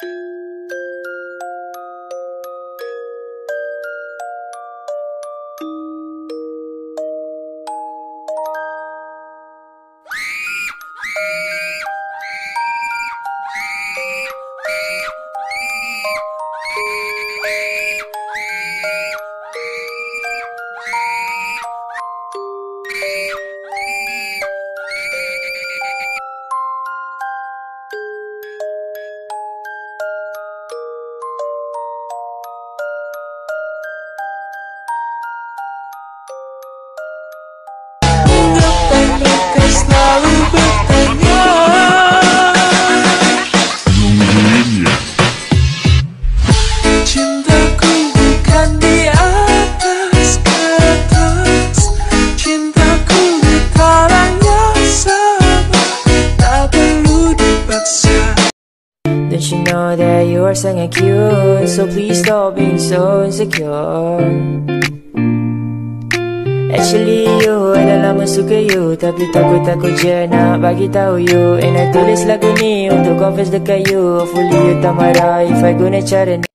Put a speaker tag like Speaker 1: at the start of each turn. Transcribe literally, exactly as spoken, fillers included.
Speaker 1: Don't you know that you are sangat cute? So please stop being so insecure. Actually you adalah lama suka you, tapi takut-takut je nak bagi tahu you. And I tulis lagu ni untuk confess dekat you. Hopefully you tak marah if I guna cara ni.